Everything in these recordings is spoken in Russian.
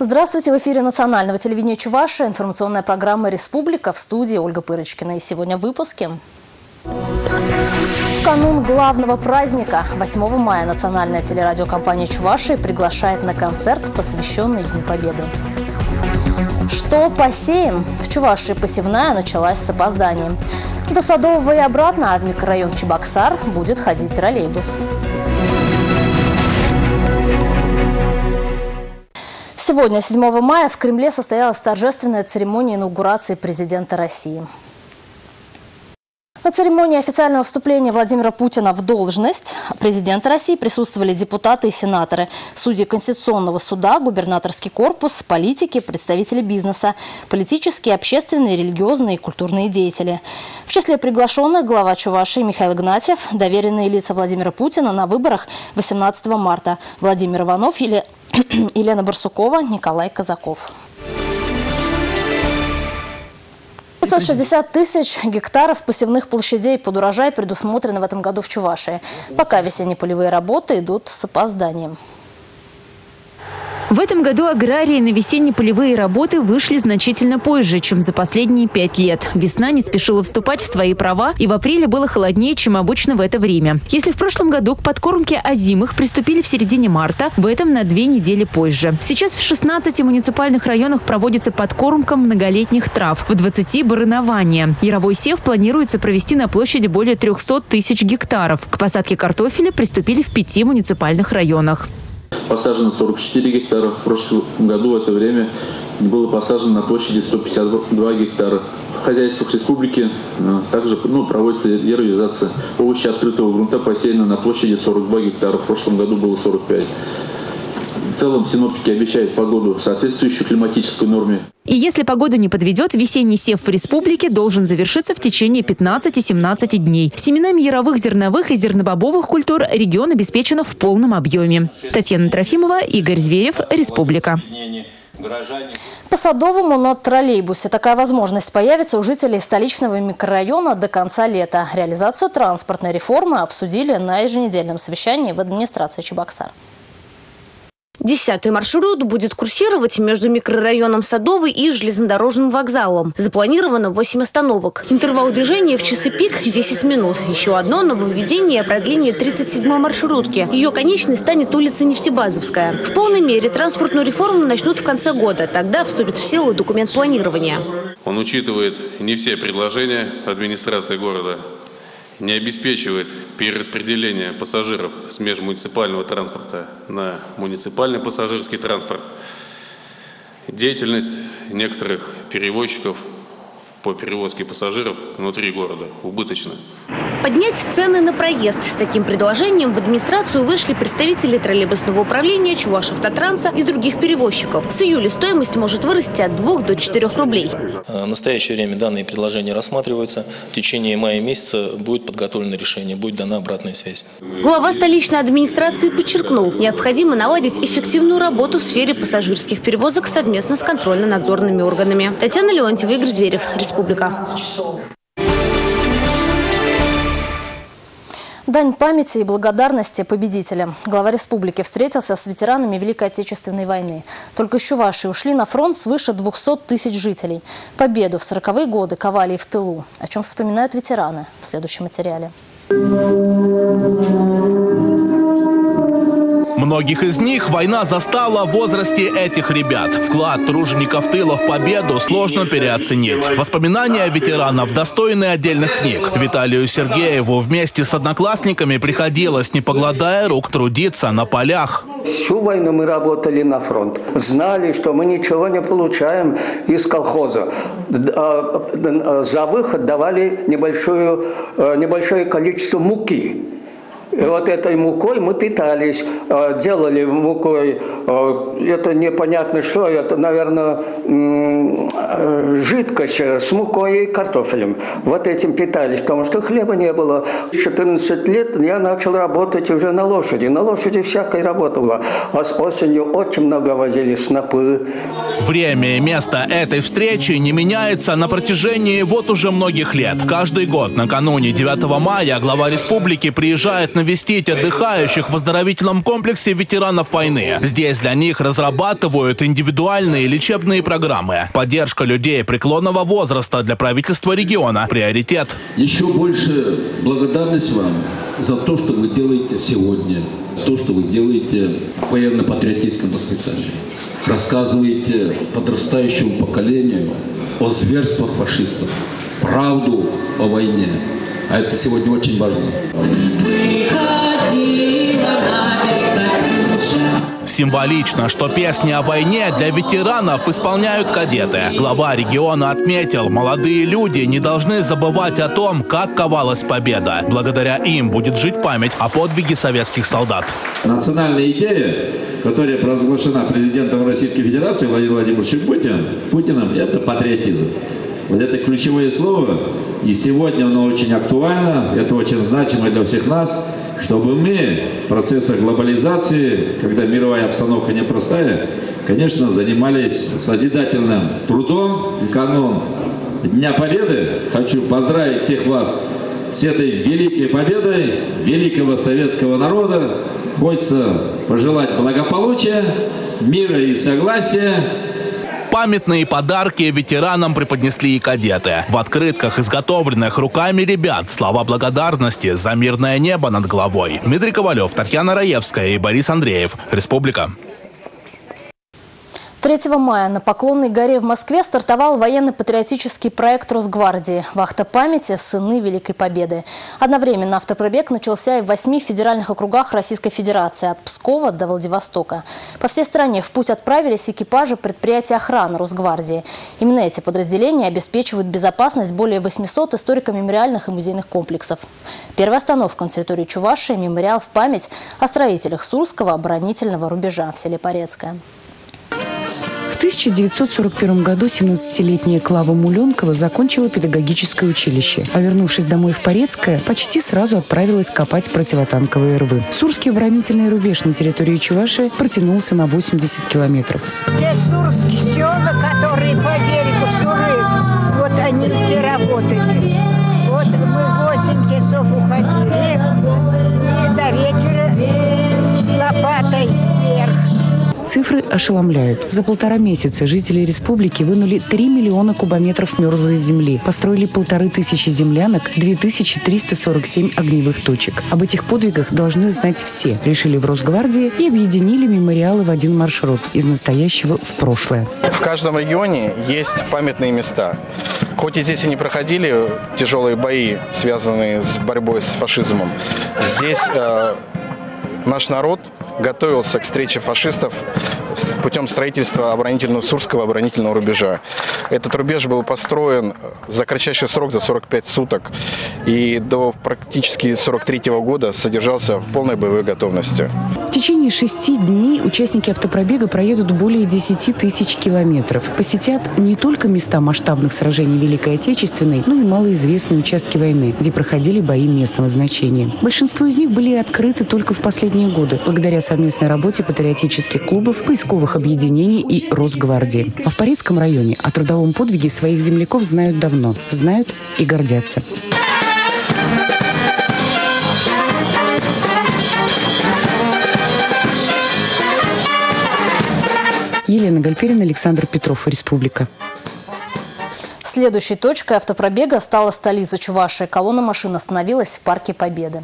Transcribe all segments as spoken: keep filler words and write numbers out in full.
Здравствуйте! В эфире национального телевидения Чувашии информационная программа «Республика», в студии Ольга Пырочкина. И сегодня в выпуске. В канун главного праздника восьмого мая национальная телерадиокомпания Чувашии приглашает на концерт, посвященный Дню Победы. Что посеем? В Чувашии посевная началась с опозданием. До Садового и обратно, а в микрорайон Чебоксар будет ходить троллейбус. Сегодня, седьмого мая, в Кремле состоялась торжественная церемония инаугурации президента России. На церемонии официального вступления Владимира Путина в должность президента России присутствовали депутаты и сенаторы, судьи Конституционного суда, губернаторский корпус, политики, представители бизнеса, политические, общественные, религиозные и культурные деятели. В числе приглашенных глава Чувашии Михаил Игнатьев, доверенные лица Владимира Путина на выборах восемнадцатого марта, Владимир Иванов, Елена Барсукова, Николай Казаков. пятьсот шестьдесят тысяч гектаров посевных площадей под урожай предусмотрены в этом году в Чувашии. Пока весенне-полевые работы идут с опозданием. В этом году аграрии на весенне-полевые работы вышли значительно позже, чем за последние пять лет. Весна не спешила вступать в свои права, и в апреле было холоднее, чем обычно в это время. Если в прошлом году к подкормке озимых приступили в середине марта, в этом на две недели позже. Сейчас в шестнадцати муниципальных районах проводится подкормка многолетних трав, в двадцати – барынование. Яровой сев планируется провести на площади более трёхсот тысяч гектаров. К посадке картофеля приступили в пяти муниципальных районах. Посажено сорок четыре гектара. В прошлом году в это время было посажено на площади сто пятьдесят два гектара. В хозяйствах республики также ну, проводится яровизация. Овощи открытого грунта посеяно на площади сорок два гектара. В прошлом году было сорок пять. В целом синоптики обещают погоду, соответствующую климатической норме. И если погода не подведет, весенний сев в республике должен завершиться в течение пятнадцати-семнадцати дней. Семенами яровых, зерновых и зернобобовых культур регион обеспечен в полном объеме. Татьяна Трофимова, Игорь Зверев, Республика. По Садовому на троллейбусе такая возможность появится у жителей столичного микрорайона до конца лета. Реализацию транспортной реформы обсудили на еженедельном совещании в администрации Чебоксар. Десятый маршрут будет курсировать между микрорайоном Садовый и железнодорожным вокзалом. Запланировано восемь остановок. Интервал движения в часы пик – десять минут. Еще одно нововведение – продление тридцать седьмой маршрутки. Ее конечной станет улица Нефтебазовская. В полной мере транспортную реформу начнут в конце года. Тогда вступит в силу документ планирования. Он учитывает не все предложения администрации города, не обеспечивает перераспределение пассажиров с межмуниципального транспорта на муниципальный пассажирский транспорт. Деятельность некоторых перевозчиков по перевозке пассажиров внутри города убыточна. Поднять цены на проезд. С таким предложением в администрацию вышли представители троллейбусного управления, Чувашавтотранса и других перевозчиков. С июля стоимость может вырасти от двух до четырёх рублей. В настоящее время данные предложения рассматриваются. В течение мая месяца будет подготовлено решение, будет дана обратная связь. Глава столичной администрации подчеркнул, необходимо наладить эффективную работу в сфере пассажирских перевозок совместно с контрольно-надзорными органами. Татьяна Леонтьева, Игорь Зверев, Республика. Дань памяти и благодарности победителям. Глава республики встретился с ветеранами Великой Отечественной войны. Только из Чувашии ушли на фронт свыше двухсот тысяч жителей. Победу в сороковые годы ковали и в тылу. О чем вспоминают ветераны в следующем материале. Многих из них война застала в возрасте этих ребят. Вклад тружеников тыла в победу сложно переоценить. Воспоминания ветеранов достойны отдельных книг. Виталию Сергееву вместе с одноклассниками приходилось, не покладая рук, трудиться на полях. Всю войну мы работали на фронт. Знали, что мы ничего не получаем из колхоза. За выход давали небольшое, небольшое количество муки. И вот этой мукой мы питались, делали мукой, это непонятно что, это, наверное, жидкость с мукой и картофелем. Вот этим питались, потому что хлеба не было. В четырнадцать лет я начал работать уже на лошади. На лошади всякой работа была. А с осенью очень много возили снопы. Время и место этой встречи не меняется на протяжении вот уже многих лет. Каждый год накануне девятого мая глава республики приезжает на навестить отдыхающих в оздоровительном комплексе ветеранов войны. Здесь для них разрабатывают индивидуальные лечебные программы. Поддержка людей преклонного возраста для правительства региона – приоритет. Еще больше благодарность вам за то, что вы делаете сегодня, то, что вы делаете в военно-патриотическом воспитании. Рассказываете подрастающему поколению о зверствах фашистов, правду о войне. А это сегодня очень важно. Символично, что песни о войне для ветеранов исполняют кадеты. Глава региона отметил, молодые люди не должны забывать о том, как ковалась победа. Благодаря им будет жить память о подвиге советских солдат. Национальная идея, которая провозглашена президентом Российской Федерации Владимиром Владимировичем Путиным, Путиным, это патриотизм. Вот это ключевое слово, и сегодня оно очень актуально, это очень значимо для всех нас, чтобы мы в процессах глобализации, когда мировая обстановка непростая, конечно, занимались созидательным трудом. В канун Дня Победы хочу поздравить всех вас с этой великой победой великого советского народа. Хочется пожелать благополучия, мира и согласия. Памятные подарки ветеранам преподнесли и кадеты. В открытках, изготовленных руками ребят, слова благодарности за мирное небо над головой. Дмитрий Ковалев, Татьяна Раевская и Борис Андреев. Республика. третьего мая на Поклонной горе в Москве стартовал военно-патриотический проект Росгвардии «Вахта памяти. Сыны Великой Победы». Одновременно автопробег начался и в восьми федеральных округах Российской Федерации, от Пскова до Владивостока. По всей стране в путь отправились экипажи предприятий охраны Росгвардии. Именно эти подразделения обеспечивают безопасность более восьмисот историко-мемориальных и музейных комплексов. Первая остановка на территории Чувашии – мемориал в память о строителях Сурского оборонительного рубежа в селе Порецкое. В тысяча девятьсот сорок первом году семнадцатилетняя Клава Муленкова закончила педагогическое училище, а вернувшись домой в Порецкое, почти сразу отправилась копать противотанковые рвы. Сурский оборонительный рубеж на территории Чувашии протянулся на восемьдесят километров. Здесь сурские села, которые по берегу Суры, вот они все работали. Вот мы восемь часов уходили и до вечера лопатой вверх. Цифры ошеломляют. За полтора месяца жители республики вынули три миллиона кубометров мерзлой земли, построили полторы тысячи землянок, две тысячи триста сорок семь огневых точек. Об этих подвигах должны знать все, решили в Росгвардии и объединили мемориалы в один маршрут из настоящего в прошлое. В каждом регионе есть памятные места. Хоть и здесь и не проходили тяжелые бои, связанные с борьбой с фашизмом, здесь э, наш народ готовился к встрече фашистов путем строительства оборонительного Сурского оборонительного рубежа. Этот рубеж был построен за кратчайший срок, за сорок пять суток, и до практически сорок третьего года содержался в полной боевой готовности. В течение шести дней участники автопробега проедут более десяти тысяч километров. Посетят не только места масштабных сражений Великой Отечественной, но и малоизвестные участки войны, где проходили бои местного значения. Большинство из них были открыты только в последние годы, благодаря совместной работе патриотических клубов, поисковых объединений и Росгвардии. А в Порецком районе о трудовом подвиге своих земляков знают давно, знают и гордятся. Елена Гальперина, Александр Петров, Республика. Следующей точкой автопробега стала столица Чувашии. Колонна машин остановилась в Парке Победы.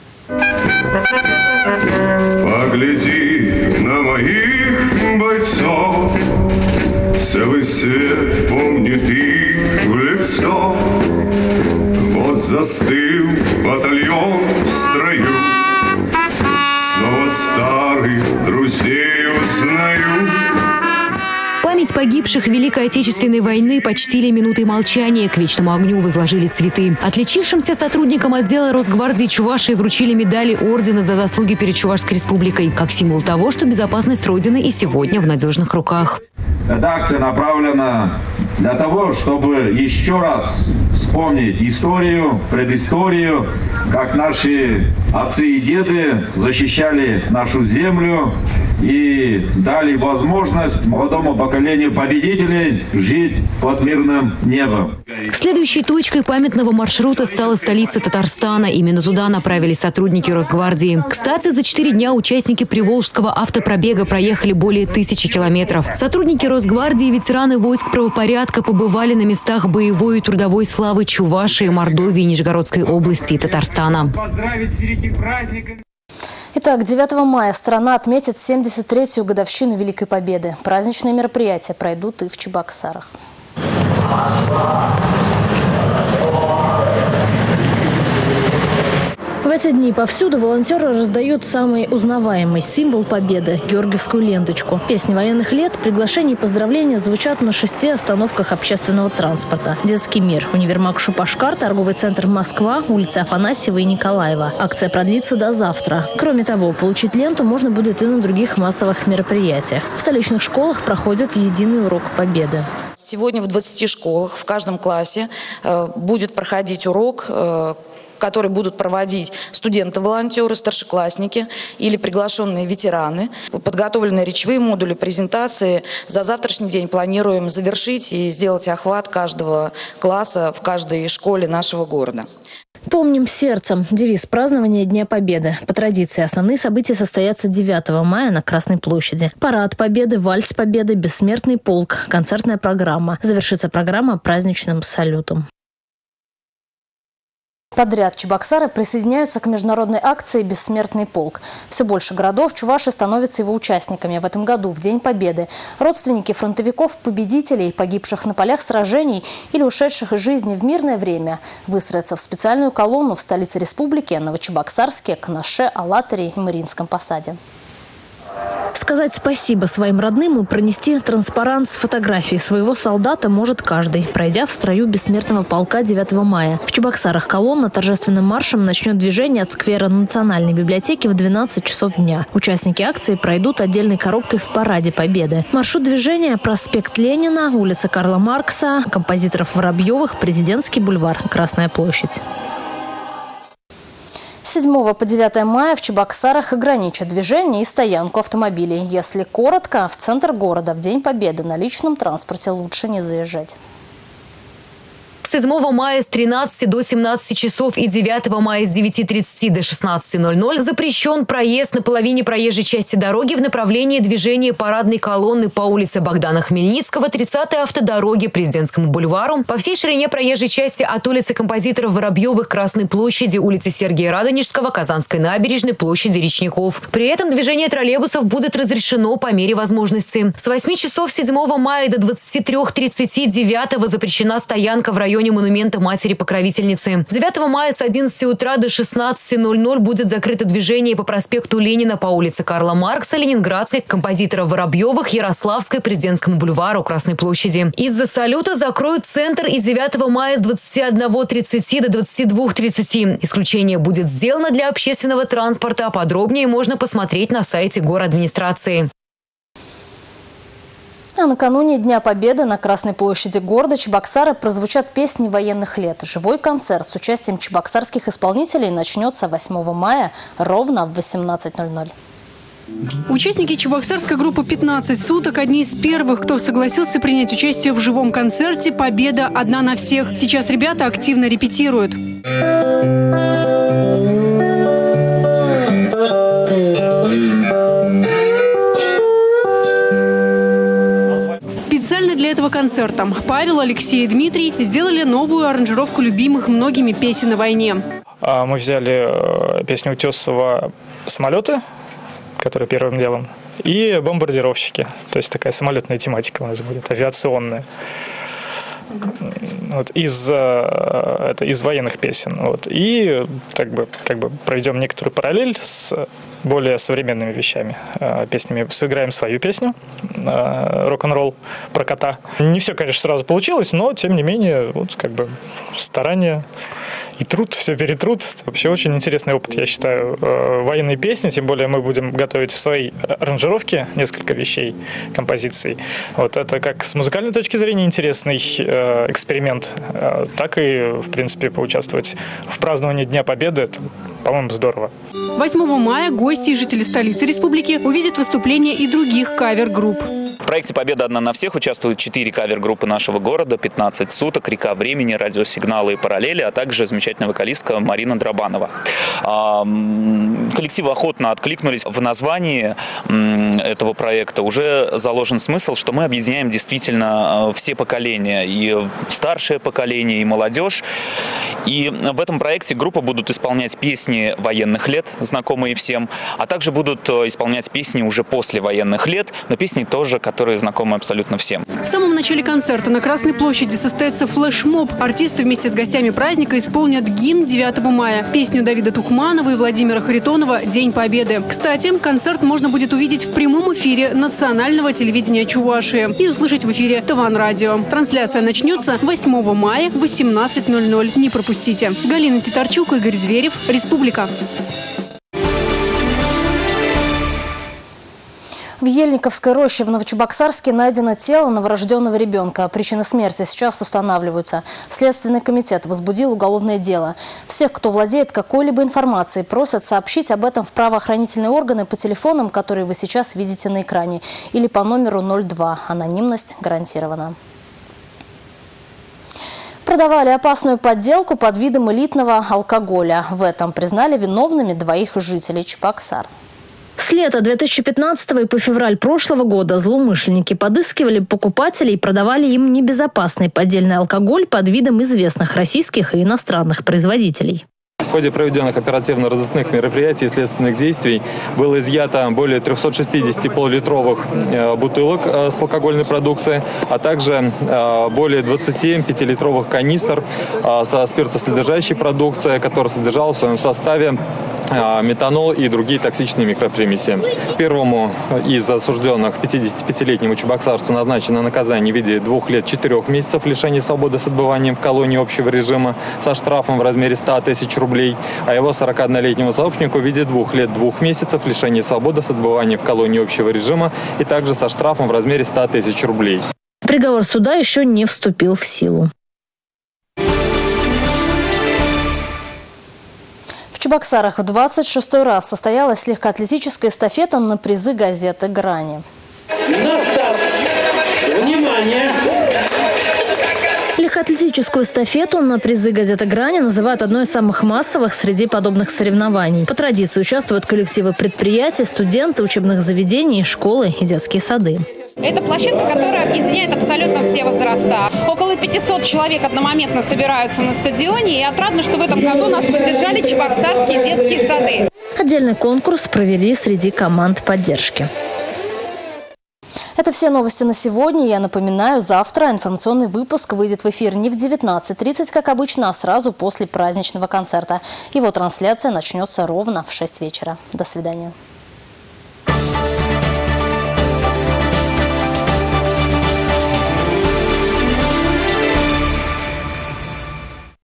Погляди на моих бойцов, целый свет помнит их в лицо. Вот застыл батальон в строю, снова старых друзей узнаю. Память погибших в Великой Отечественной войны почтили минутой молчания, к вечному огню возложили цветы. Отличившимся сотрудникам отдела Росгвардии Чувашии вручили медали ордена за заслуги перед Чувашской республикой, как символ того, что безопасность Родины и сегодня в надежных руках. Эта акция направлена для того, чтобы еще раз вспомнить историю, предысторию, как наши отцы и деды защищали нашу землю, и дали возможность молодому поколению победителей жить под мирным небом. Следующей точкой памятного маршрута стала столица Татарстана. Именно туда направились сотрудники Росгвардии. Кстати, за четыре дня участники Приволжского автопробега проехали более тысячи километров. Сотрудники Росгвардии и ветераны войск правопорядка побывали на местах боевой и трудовой славы Чувашии, Мордовии, Нижегородской области и Татарстана. Поздравить с великим праздником. Итак, девятого мая страна отметит семьдесят третью годовщину Великой Победы. Праздничные мероприятия пройдут и в Чебоксарах. В эти дни повсюду волонтеры раздают самый узнаваемый символ победы – георгиевскую ленточку. Песни военных лет, приглашения и поздравления звучат на шести остановках общественного транспорта. Детский мир, универмаг Шупашкар, торговый центр Москва, улицы Афанасьева и Николаева. Акция продлится до завтра. Кроме того, получить ленту можно будет и на других массовых мероприятиях. В столичных школах проходит единый урок победы. Сегодня в двадцати школах в каждом классе э, будет проходить урок, э, который будут проводить студенты-волонтеры, старшеклассники или приглашенные ветераны. Подготовлены речевые модули, презентации. За завтрашний день планируем завершить и сделать охват каждого класса в каждой школе нашего города. Помним сердцем – девиз празднования Дня Победы. По традиции, основные события состоятся девятого мая на Красной площади. Парад Победы, вальс Победы, бессмертный полк, концертная программа. Завершится программа праздничным салютом. Подряд Чебоксары присоединяются к международной акции «Бессмертный полк». Все больше городов Чуваши становятся его участниками. В этом году, в День Победы, родственники фронтовиков-победителей, погибших на полях сражений или ушедших из жизни в мирное время, выстроятся в специальную колонну в столице республики Новочебоксарске, Канаше, Алатыре и Мариинском посаде. Сказать спасибо своим родным и пронести транспарант с фотографией своего солдата может каждый, пройдя в строю бессмертного полка девятого мая. В Чебоксарах колонна торжественным маршем начнет движение от сквера Национальной библиотеки в двенадцать часов дня. Участники акции пройдут отдельной коробкой в параде Победы. Маршрут движения – проспект Ленина, улица Карла Маркса, композиторов Воробьевых, Президентский бульвар, Красная площадь. С седьмого по девятое мая в Чебоксарах ограничат движение и стоянку автомобилей. Если коротко, в центр города в День Победы на личном транспорте лучше не заезжать. С седьмого мая с тринадцати до семнадцати часов и девятого мая с девяти тридцати до шестнадцати ноль-ноль запрещен проезд на половине проезжей части дороги в направлении движения парадной колонны по улице Богдана Хмельницкого, тридцатой автодороги, Президентскому бульвару, по всей ширине проезжей части от улицы композиторов Воробьевых, Красной площади, улицы Сергия Радонежского, Казанской набережной, площади Речников. При этом движение троллейбусов будет разрешено по мере возможности. С восьми часов седьмого мая до двадцати трёх тридцати девятого запрещена стоянка в районе монумента Матери-Покровительницы. девятого мая с одиннадцати утра до шестнадцати ноль-ноль будет закрыто движение по проспекту Ленина по улице Карла Маркса, Ленинградской, композиторов Воробьевых, Ярославской, Президентскому бульвару, Красной площади. Из-за салюта закроют центр и девятого мая с двадцати одного тридцати до двадцати двух тридцати. Исключение будет сделано для общественного транспорта. Подробнее можно посмотреть на сайте городадминистрации. А накануне Дня Победы на Красной площади города Чебоксары прозвучат песни военных лет. Живой концерт с участием чебоксарских исполнителей начнется восьмого мая ровно в восемнадцать ноль-ноль. Участники чебоксарской группы «пятнадцать суток» – одни из первых, кто согласился принять участие в живом концерте «Победа одна на всех». Сейчас ребята активно репетируют. Специально для этого концерта Павел, Алексей и Дмитрий сделали новую аранжировку любимых многими песен на войне. Мы взяли песню Утесова «Самолеты», которая первым делом, и «Бомбардировщики». То есть такая самолетная тематика у нас будет, авиационная. Вот, из, это, из военных песен. Вот. И так бы, как бы проведем некоторую параллель с более современными вещами, песнями. Сыграем свою песню «Рок-н-ролл» про кота. Не все, конечно, сразу получилось, но, тем не менее, вот, как бы, старания и труд, все перетрут. Вообще очень интересный опыт, я считаю. Военные песни, тем более мы будем готовить в своей аранжировке несколько вещей, композиций. Вот это как с музыкальной точки зрения интересный эксперимент, так и, в принципе, поучаствовать в праздновании Дня Победы. Это, по-моему, здорово. восьмого мая гости и жители столицы республики увидят выступления и других кавер-групп. В проекте «Победа одна на всех» участвуют четыре кавер-группы нашего города, пятнадцать суток, «Река времени», «Радиосигналы» и «Параллели», а также замечательная вокалистка Марина Драбанова. Коллективы охотно откликнулись. В названии этого проекта уже заложен смысл, что мы объединяем действительно все поколения, и старшее поколение, и молодежь. И в этом проекте группы будут исполнять песни военных лет, знакомые всем, а также будут исполнять песни уже после военных лет, но песни тоже, которые знакомы абсолютно всем. В самом начале концерта на Красной площади состоится флешмоб. Артисты вместе с гостями праздника исполнят гимн девятого мая, песню Давида Тухманова и Владимира Харитонова «День Победы». Кстати, концерт можно будет увидеть в прямом эфире национального телевидения Чувашии и услышать в эфире Таван Радио. Трансляция начнется восьмого мая в восемнадцать ноль ноль. Не пропустите. Галина Титарчук, Игорь Зверев, Республика. В Ельниковской роще в Новочебоксарске найдено тело новорожденного ребенка. Причины смерти сейчас устанавливаются. Следственный комитет возбудил уголовное дело. Всех, кто владеет какой-либо информацией, просят сообщить об этом в правоохранительные органы по телефонам, которые вы сейчас видите на экране, или по номеру ноль два. Анонимность гарантирована. Продавали опасную подделку под видом элитного алкоголя. В этом признали виновными двоих жителей Чебоксар. С лета две тысячи пятнадцатого и по февраль прошлого года злоумышленники подыскивали покупателей и продавали им небезопасный поддельный алкоголь под видом известных российских и иностранных производителей. В ходе проведенных оперативно-розыскных мероприятий и следственных действий было изъято более трёхсот шестидесяти полулитровых бутылок с алкогольной продукцией, а также более двадцати пятилитровых канистр со спиртосодержащей продукцией, которая содержала в своем составе метанол и другие токсичные микропримеси. Первому из осужденных, пятидесятипятилетнему чебоксарцу, назначено наказание в виде двух лет четырех месяцев лишения свободы с отбыванием в колонии общего режима со штрафом в размере ста тысяч рублей, а его сорокаоднолетнему сообщнику в виде двух лет двух месяцев лишения свободы с отбыванием в колонии общего режима и также со штрафом в размере ста тысяч рублей. Приговор суда еще не вступил в силу. В Чебоксарах в двадцать шестой раз состоялась легкоатлетическая эстафета на призы газеты «Грани». На старт! Внимание! Легкоатлетическую эстафету на призы газеты «Грани» называют одной из самых массовых среди подобных соревнований. По традиции участвуют коллективы предприятий, студенты, учебных заведений, школы и детские сады. Это площадка, которая объединяет абсолютно все возраста. Около пятисот человек одномоментно собираются на стадионе. И отрадно, что в этом году нас поддержали чебоксарские детские сады. Отдельный конкурс провели среди команд поддержки. Это все новости на сегодня. Я напоминаю, завтра информационный выпуск выйдет в эфир не в девятнадцать тридцать, как обычно, а сразу после праздничного концерта. Его трансляция начнется ровно в шесть вечера. До свидания.